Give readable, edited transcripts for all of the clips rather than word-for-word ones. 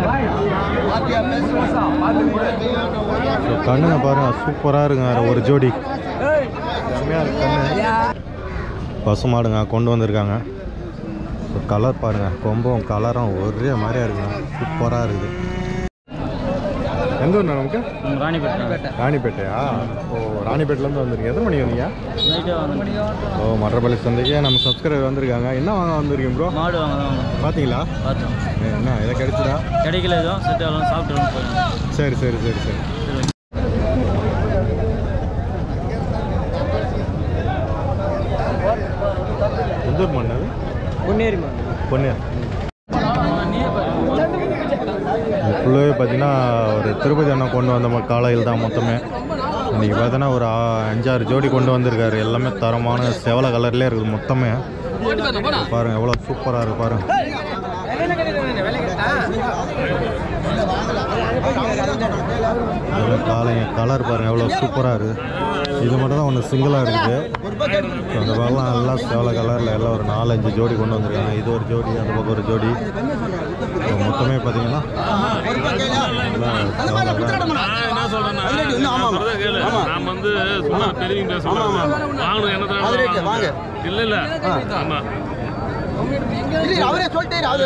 கண்ணுங்க பாருங்க, சூப்பராக இருக்குங்க. ஒரு ஜோடி செம்மையாக இருக்கு கண்ணு. பசுமாடுங்க கொண்டு வந்திருக்காங்க. கலர் பாருங்கள், கொம்பும் கலரும் ஒரே மாதிரியா இருக்குங்க. சூப்பராக இருக்குது. எந்த ஊர் நமக்கு? ராணிப்பேட்டையா? ஓ, ராணிப்பேட்டிலேருந்து வந்துருக்கீங்க. எத்தனை மணிக்கு வந்தீங்க? ஓ, மற்றப்பள்ளி சந்தைக்கு நம்ம சப்ஸ்கிரைபர் வந்திருக்காங்க. என்ன வாங்க வந்திருக்கீங்க ப்ரோ? மாடு வாங்க. பார்த்தீங்களா? என்ன இதை கிடைச்சதா? கிடைக்கல, எதுவும் செட் ஆகலாம், சாப்பிட்டு. சரி சரி சரி சரி. எந்த ஊர் மண்ணு? பொன்னேரி மண். பொன்னேரி. ஃபுல்லாகவே பார்த்தீங்கன்னா ஒரு திருப்பதி அண்ணா கொண்டு வந்த காலையில் தான் மொத்தமே. இன்றைக்கி பார்த்தீங்கன்னா ஒரு 5-6 ஜோடி கொண்டு வந்திருக்காரு. எல்லாமே தரமான செவலை கலர்லேயே இருக்குது மொத்தமே. பாருங்கள் எவ்வளோ சூப்பராக இருக்குது பாருங்கள். காலைங்க கலர் பாருங்கள் எவ்வளோ சூப்பராக இருக்குது. இது மட்டும் தான் ஒன்று சிங்கிளாக இருக்குது. அந்த பக்கம் எல்லாம் செவலை கலரில் எல்லாம் ஒரு 4-5 ஜோடி கொண்டு வந்திருக்காங்க. இது ஒரு ஜோடி, அந்த பக்கம் ஒரு ஜோடி. மொத்தமே பார்த்தீங்கன்னா அவரே சொல்லிட்டாரு.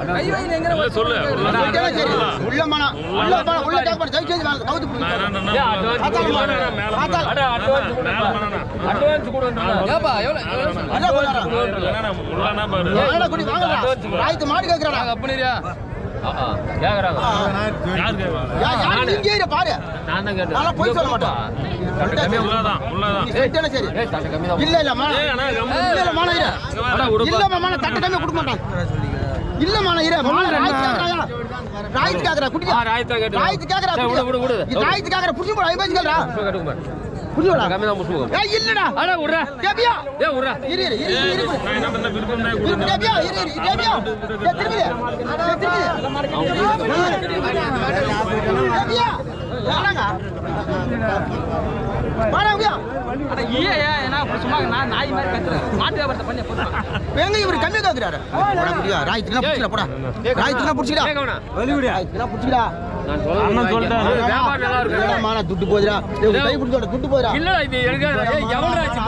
மாடு கேட்கறாங்க. பாரு, நான் போய் சொல்ல மாட்டேன். இல்ல இல்ல இல்ல தட்டு கம்மியா கொடுக்க மாட்டான். இல்ல ராய்த்து கேக்குறா குட்டி. ராய்த்து கேக்குறா ராய்த்து கேக்குறா புடிச்சு போடா. ஐம்பது கேக்குறா புடிச்சு போடா. கம்மியா தான் புடிச்சு போ. இல்லடா அட உறா கேபியா. உறா இரு நான் என்ன பண்ண விருப்பம் நான் கூட கேபியா. கேபியா திரும்பி கேபியா வாங்க வாடா. அட ஏயா என்ன சும்மா நான் நாய் மாதிரி கத்துறேன். மாட்டு வியாபாரத்தை பண்ணி போறேன். எங்க இவர் கம்மியா கேக்குறாரு. போடா குடியா. ராய்த்துனா புடிச்சடா. போடா ராய்த்துனா புடிச்சடா. வெளிவிடு. ராய்த்துனா புடிச்சடா. நான் சொல்றேன் வியாபாரம் நல்லா இருக்கு. மானா துட்டு போதுடா. கை புடிச்சோட துட்டு போதுடா. இல்லடா இது எனக்கு எவ்வளவு ஆச்சு?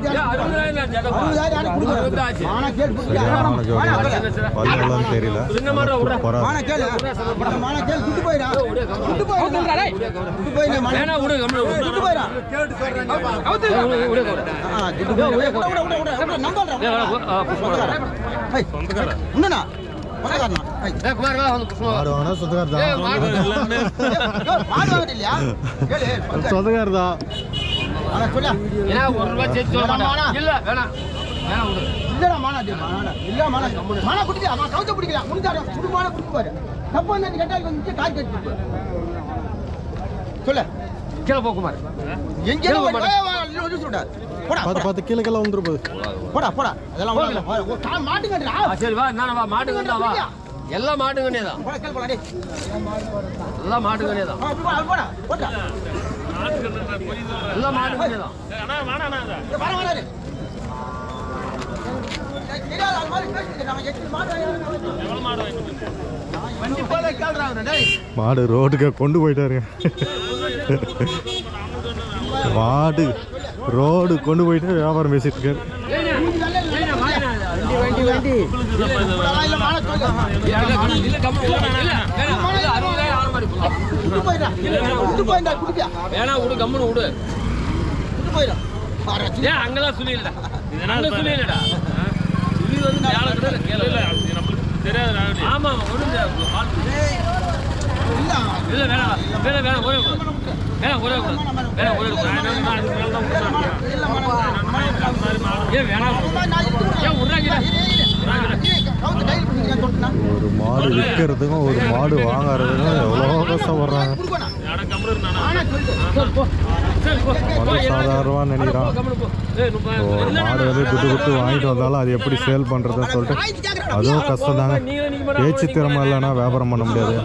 60000 கொடுங்க. மானா கேள் புடிச்சடா. பல்லெல்லாம் தெரியல. மானா கேள். மானா கேள் துட்டு போயிடா. துட்டு போயிடா. டேய் துட்டு போயிடா. மானா விடு கம்மல் துட்டு போயிடா. கேட்டு சொல்றேன். அவுத்து விடு. துட்டு விடு. நம்பறடா. ஹை உன்னனா பணக்காரனா. ஏய் குமார் வா வந்து குமார். மாடு வாங்குனா சொந்தக்கார தான். ஏய் மாடு வாங்குறது இல்லையா? கேளு சொந்தக்கார தான். அட சொல்ல. ஏனா 1 ரூபாய் சேர்த்து சொல்ல மாட்டேன். இல்ல வேணாம். வேணாம் விடு. இல்லடா மானா டேய் மானா. இல்ல மானா. மானா குடிங்க. அவன் கவுத்த குடிக்கல. முடிஞ்சாடா. சுடு மானா குடிச்சு பாரு. தப்பு வந்து நீ கேட்டால வந்து கார் கட்டி போ. சொல்ல. கீழ போ குமார். எங்க லூசு சொல்டா. போடா பாத்து கீழ கீழ வந்துரு போடு. போடா அதெல்லாம் வா. மாட்டுங்கடா. சரி வா நான் வா மாட்டுங்கடா வா. எல்லாம் மாட்டுங்கனே தான். போடா கேள் போடா டேய். எல்லாம் மாட்டுங்கனே தான். போடா. எல்லாம் மாட்டுங்கனே தான். அண்ணா வாடா வர டேய். கேடா அது மாதிரி பேசிட்டு நம்ம எட்டு மாடு எவ்வளவு மாடு வாங்கிட்டு வண்டி போல கேள்றாங்க டேய். மாடு ரோட்டுக்கு கொண்டு போயிட்டாருங்க. மாடு ரோடு கொண்டு போயிட்டு வியாபாரம் பேசிட்டு இருக்காரு. வண்டி இல்ல மாடு சொல்லுங்க. இல்ல கம்மி இல்ல விட்டு போயிடா குடிப்பியா. வேணா விடு கம்முன்னு விடு. விட்டு போயிடா. ஏன் அங்கெல்லாம் சொல்லிடா. அங்க சொல்லிடா. இது வந்து மேல கிட்ட கேள இல்ல நமக்கு தெரியாது. ஆமா ஒண்ணுங்க இல்ல வேணாம் ஒரே வேணாம் ஒரே வேணாம் ஒரே ஏன் வேணாம் ஏன் விடுறாங்க. ஒரு மாடு விற்கிறதுக்கும் ஒரு மாடு வாங்கறதுக்கும் எவ்வளோ கஷ்டப்படுறாங்க. சாதாரணமாக நினைக்கிறான். ஒரு மாடு வந்து துட்டு வாங்கிட்டு வந்தாலும் அது எப்படி சேல் பண்ணுறதுன்னு சொல்லிட்டு அதுவும் கஷ்டம் தாங்க. பேச்சு திறமை இல்லைன்னா வியாபாரம் பண்ண முடியாது.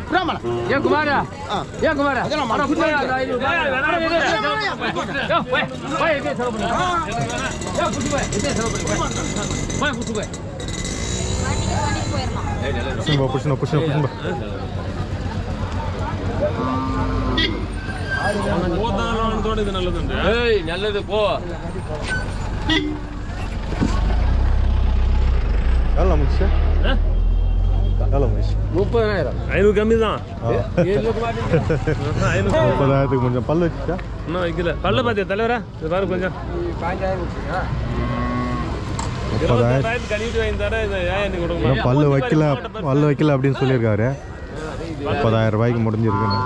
புறாமலை ஏன் குமாரா ஏன் குமாரா அதான் மாடு போய் இதே செலவு பண்ணு ஏன் குட்டி போய் இதே செலவு பண்ணு போய் குட்டி போய் புஷ்ணு நல்லது போ எவ்வளோ முடிச்சு 30,000 500 கம்மி தான் 30,000 கொஞ்சம் பல்லு வச்சுட்டா இன்னும் வைக்கல பல்ல பாத்தியா தலைவரா இது பாரு கொஞ்சம் 30,000 கழிவிட்டு வாங்கி தர இதை ஏன் நீ கொடுக்கணும் பல்லு வைக்கல அப்படின்னு சொல்லியிருக்காரு 30,000 ரூபாய்க்கு முடிஞ்சிருக்குன்னு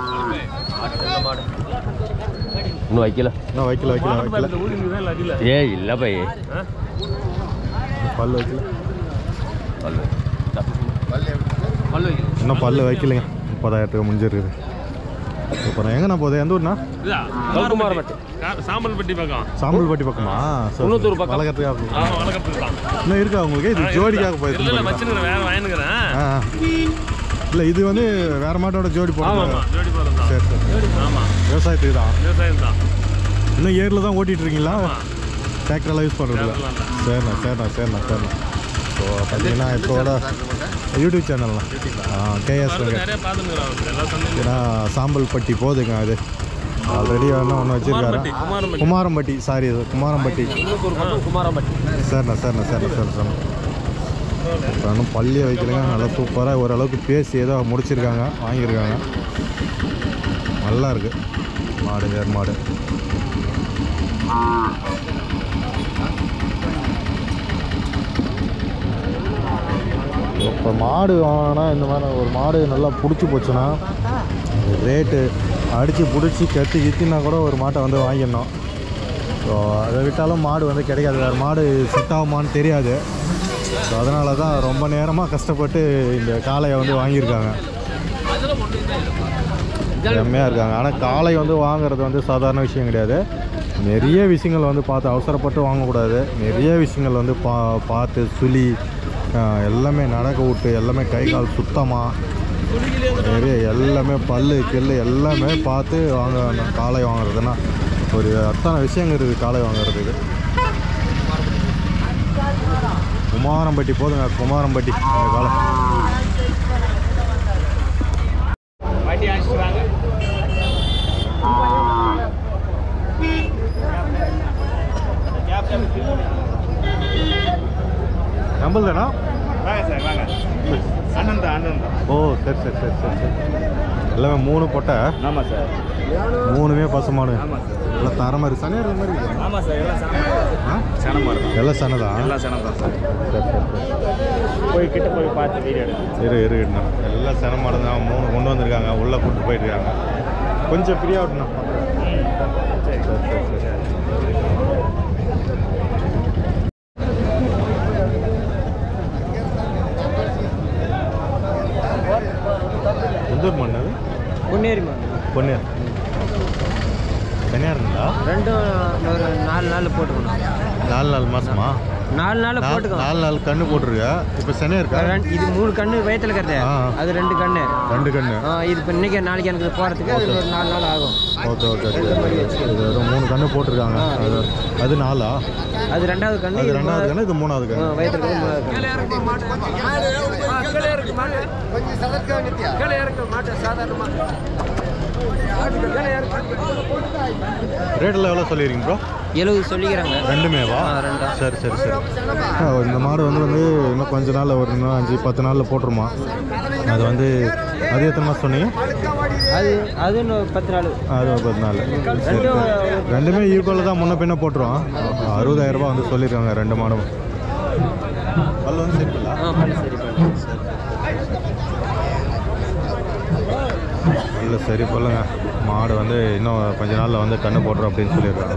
இன்னும் வைக்கல இன்னும் வைக்கல ஏய் இல்ல பை பல்லு வைக்கல பல்லு இன்னும் பல்லு வைக்கலைங்க 30,000 முடிஞ்சிருக்குது அப்புறம் எங்கண்ணா போகுது எந்த ஊர்னா சாம்பல்பட்டி பக்கம் சாம்பல்பட்டி பக்கமா குன்னத்தூர் பக்கம். வளர்க்கறதுக்காக ஆமா வளர்க்கறது தான் இன்னும் இருக்கா உங்களுக்கு இது ஜோடிக்காக இல்ல போயிருக்கு வச்சுக்கிறேன் வேற வாங்கிக்கிறேன் இல்லை இது வந்து வேற மாட்டோட ஜோடி ஆமா போடுறாங்க ஜோடி போறது தான் சரி ஆமா விவசாயத்துக்கு தான் விவசாயம் தான் இன்னும் ஏரில் தான் ஓட்டிட்டு இருக்கீங்களா டிராக்டர்லாம் யூஸ் பண்ணுறதில்ல சரிண்ணா ஸோ பார்த்தீங்கன்னா இப்போட யூடியூப் சேனல்லாம் கேஎஸ் நிறைய பாத்துக்கிறாங்க எல்லாம் சொன்னீங்க ஏன்னா சாம்பல்பட்டி போகுதுங்க அது ஆல்ரெடி வேணா ஒன்று வச்சுருக்காரு குமாரம்பட்டி சாரி இது குமாரம்பட்டி சரிண்ணா இப்போ இன்னும் பள்ளியை வைக்கலைங்க நல்லா சூப்பராக ஓரளவுக்கு பேசி ஏதோ முடிச்சிருக்காங்க வாங்கியிருக்காங்க நல்லா இருக்குது மாடு வேறு மாடு இப்போ மாடு வாங்கினா இந்த மாதிரி ஒரு மாடு நல்லா பிடிச்சி போச்சுன்னா ரேட்டு அடித்து பிடிச்சி கித்தினா கூட ஒரு மாட்டை வந்து வாங்கிடணும். ஸோ அதை விட்டாலும் மாடு வந்து கிடைக்காது, வேறு மாடு செட் ஆகுமான்னு தெரியாது. ஸோ அதனால தான் ரொம்ப நேரமாக கஷ்டப்பட்டு இந்த காளையை வந்து வாங்கியிருக்காங்க. செம்மையாக இருக்காங்க. ஆனால் காளை வந்து வாங்குறது வந்து சாதாரண விஷயம் கிடையாது. நிறைய விஷயங்கள் வந்து பார்த்து அவசரப்பட்டு வாங்கக்கூடாது. நிறைய விஷயங்கள் வந்து பார்த்து சுழி எல்லாமே நடக்க விட்டு எல்லாமே கை கால் சுத்தமாக நிறைய எல்லாமே பல்லு கில்லு எல்லாமே பார்த்து வாங்க. காளை வாங்குறதுன்னா ஒரு அத்தனை விஷயங்கள் இருக்குது காளை வாங்குறதுக்கு. குமாரம்பட்டி போதுங்க, குமாரம்பட்டி காளை. நம்பல் தானா? ஓ சரி சரி சரி சரி சரி. எல்லாமே 3 பொட்டை. ஆமாம் சார், 3மே பசுமாடு. எல்லாம் தர மாதிரி சனையாக இருக்கிற மாதிரி இருக்குது. ஆமாம் சார், எல்லாம் சனம் தான், எல்லாம் சனை தான். எல்லாம் சனம் தான் சார். சரி சரி சரி. போய் கிட்ட போய் பார்த்து வீடியோ எடுங்க. இருக்குண்ணா. எல்லாம் சனை மாடு தான். 3 கொண்டு வந்திருக்காங்க, உள்ளே கூப்பிட்டு போயிட்டுருக்காங்க. கொஞ்சம் ஃப்ரீயாக விட்டுண்ணா. சரி சரி சரி சரி. எந்த ஊர் மண்ணு? பொன்னேரி மாடு. பொன்னேர். தனியாக இருந்தா ரெண்டும் ஒரு 4 நாள் போட்டுக்கணும். 4 மாதமா? 4 நாள் போட்டுக்கணும். 4 நாள் கண்ணு போட்டுருக்க. இப்போ சனியாக இருக்கா? இது 3 கண்ணு வயிற்றுல இருக்கிறது, அது 2 கண்ணு. 2 கண்ணு. இது இப்போ இன்னைக்கு நாளைக்கு எனக்கு போகிறதுக்கு அது ஒரு 4 நாள் ஆகும். Okay okay okay. இது 3 கண்ணு போட்டிருக்காங்க. அது 4ஆ? அது 2வது கண்ணு. அது 2வது கண்ணு, இது 3வது கண்ணு. வயிற்றுல 3வது ரேட்டில் எவ்வளோ சொல்லிடுறீங்க ப்ரோ? 70 சொல்லிக்கிறாங்க. ரெண்டுமேவா? சரி சரி சரி. இந்த மாடு வந்து இன்னும் கொஞ்ச நாள், ஒரு இன்னும் 5-10 நாளில் போட்டுருமா? அது வந்து அது எத்தனை மாதம் சொன்னீங்க? அது இன்னும் 10 நாள். அது 10 நாள். சரி. ரெண்டுமே ஈக்குவலில் தான், முன்ன பின்ன போட்டுருவோம். 60,000 ரூபா வந்து சொல்லியிருக்காங்க 2 மாடும். பல்லு வந்து சரிங்களா? இல்லை சரி சொல்லுங்க. மாடு வந்து இன்னும் கொஞ்ச நாளில் வந்து கண்ணு போட்டுரும் அப்படின்னு சொல்லியிருக்காங்க.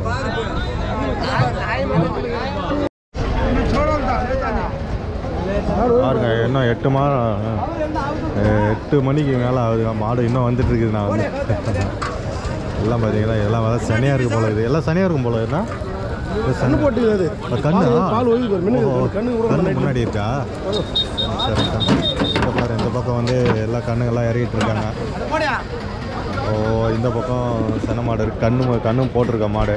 பாருங்க, இன்னும் 8 மணிக்கு மேலே ஆகுதுங்க. மாடு இன்னும் வந்துட்டு இருக்குது. நான் வந்து எல்லாம் பார்த்தீங்கன்னா எல்லாம் வந்து சனியாக இருக்கும் போல இருக்குது. எல்லாம் சனியாக இருக்கும் போல இருக்குன்னா கண்ணு போட்டு கண்ணு முன்னாடி இருக்கா? சரி சரி. இந்த பாரு இந்த பக்கம் வந்து எல்லா கண்ணுங்கள்லாம் இறக்கிட்டு இருக்காங்க. ஓ இந்த பக்கம் சென மாடு இருக்கு. கண்ணும் போட்டிருக்க மாடு.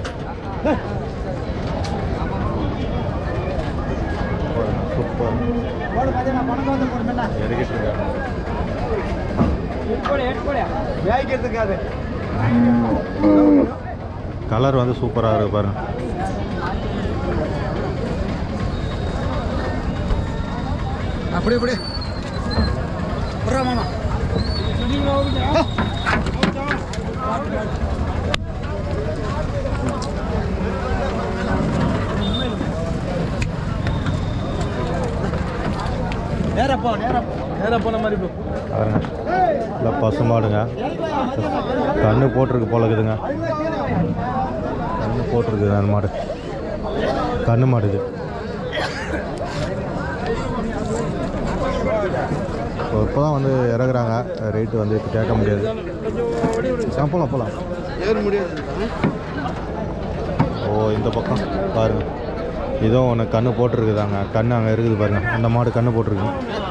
சூப்பர் இறக்கிட்டு இருக்காங்க. கலர் வந்து சூப்பராக இருக்கு பாருங்க. அப்படியே அப்படியே மாமா நேரா போன மாதிரி பாருங்க இல்லை பசுமாடுங்க. கண்ணு போட்டிருக்கு போல இருக்குதுங்க. கண்ணு போட்டிருக்குது அந்த மாடு. கண்ணு மாடு இது. இப்போ தான் வந்து இறக்குறாங்க. ரேட்டு வந்து இப்போ கேட்க முடியாது. போகலாம் ஏற முடியாது. ஓ இந்த பக்கம் பாருங்க. இதுவும் ஒன்று கண்ணு போட்டிருக்குதாங்க. கண்ணு அங்கே இருக்குது பாருங்க. அந்த மாடு கண்ணு போட்டிருக்கு.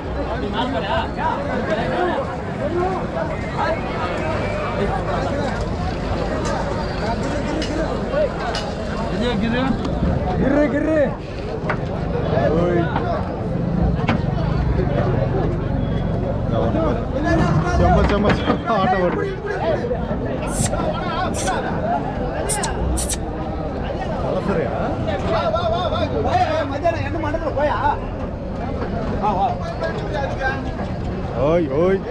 ஆட்டோ ஓட்டு ஓய் ஓய்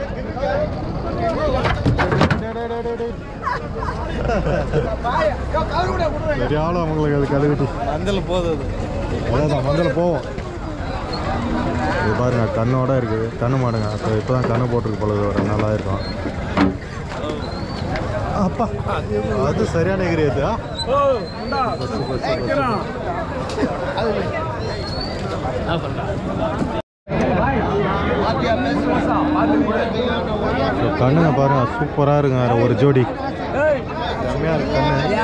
சரியாலும் அவங்களுக்கு அது கழுவிட்டு மந்தல போகுது. அவ்வளோதான் மந்தல போவோம். இது பாருங்க கண்ணோட இருக்குது. கண்ணு மாடுங்க. அப்போ இப்போ தான் கண்ணு போட்டிருக்கு போல ஒரு நல்லா இருக்கும். அப்பா அது சரியான எகிரியாது. கண்ணுங்க பாருங்க சூப்பராக இருக்குங்க. ஒரு ஜோடி செம்மையாக இருக்கு கண்ணு.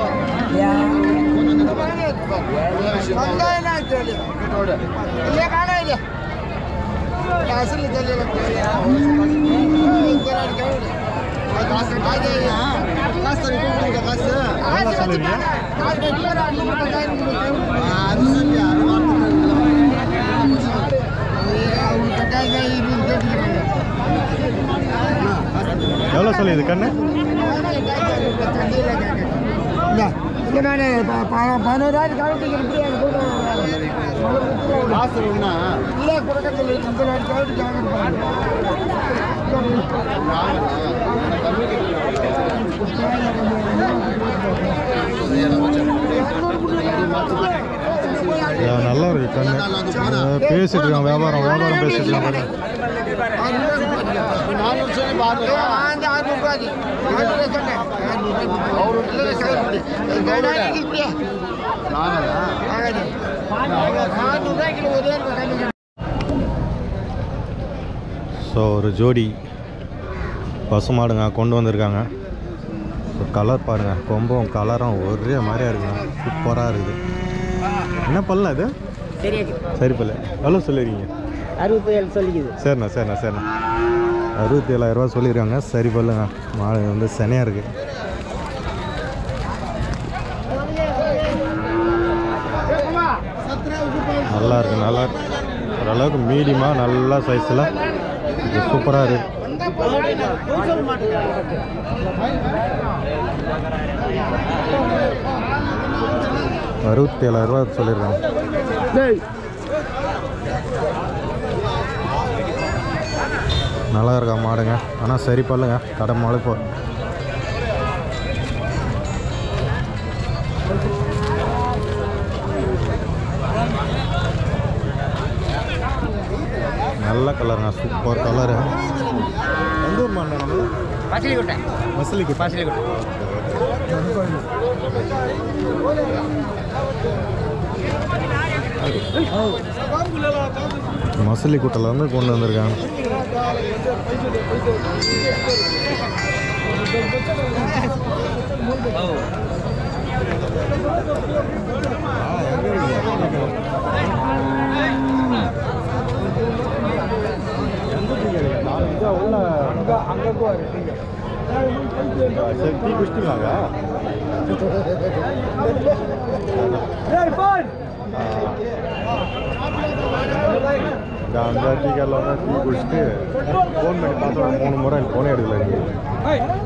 எவ்வளோ சொல்லுது கண்ணு? 11,000 காசு இல்லை கொடுக்கறது நல்லா இருக்கு கண்ணு. பேசிட்டு இருக்கான். வியாபாரம் பேசிட்டு இருக்கான். ஸோ ஒரு ஜோடி பசுமாடுங்க கொண்டு வந்திருக்காங்க. ஸோ கலர் பாருங்கள். கொம்பும் கலரும் ஒரே மாதிரியாக இருக்குங்க. சூப்பராக இருக்குது. என்ன பல்ல அது? சரி பல்ல. எவ்வளோ சொல்லியிருக்கீங்க? 67 சொல்லிக்குது. சரிண்ணா 67,000 சொல்லியிருக்காங்க. சரி பல்லுங்க. மாடு வந்து சனையாக இருக்குது. நல்லா இருக்கு. ஓரளவுக்கு மீடியமாக நல்ல சைஸில் சூப்பராக இருக்குது. 67,000 சொல்லியிருக்காங்க. நல்லா இருக்கா மாடுங்க. ஆனால் சரி பல்லுங்க. கடை மாடு போ நல்ல கலருங்க. Super colour. எந்த ஊர் மாடு நம்ம? மசிலிக்கோட்டை. மசிலிக்கோட்டையில் வந்து கொண்டு வந்திருக்காங்க. எந்த சரி டீ குடிச்சிட்டீங்களாங்க அந்த டீ கடையில் வந்து டீ குடிச்சிட்டு ஃபோன் பண்ணி பார்த்தோம் 3 முறை எனக்கு ஃபோனே எடுக்கல நீங்கள்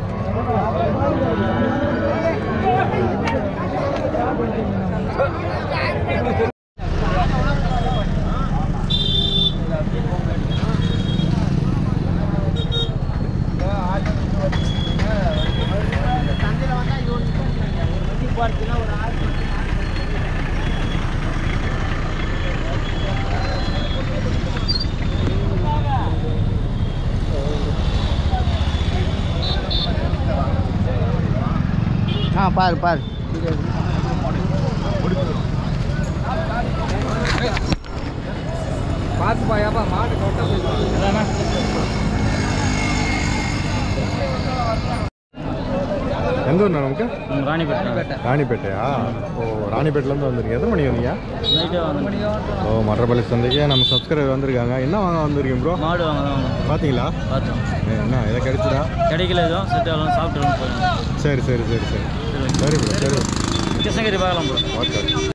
பாரு பாரு பார்த்து பாயாப்பா மாடு எந்த ஊர் நமக்கு ராணிப்பேட்டை ராணிப்பேட்டையா ஓ ராணிப்பேட்டிலேருந்து வந்துருக்கீங்க எத்தனை மணிக்கு வந்தீங்க நைட்டே வந்து ஓ மற்றபள்ளி சந்தைக்கு நம்ம சப்ஸ்கிரைபர் வந்திருக்காங்க என்ன வாங்க வந்திருக்கீங்க ப்ரோ மாடு வாங்க தான் வாங்க பார்த்தீங்களா பார்த்தோம் என்ன எதை கிடைச்சதா கிடைக்கல எதுவும் செட் ஆகலாம் சாப்பிட்டு போயிடும் சரி சரி சரி சரி சரி ப்ரோ சரி கிருஷ்ணகிரி பார்க்கலாம் ப்ரோ ஓகே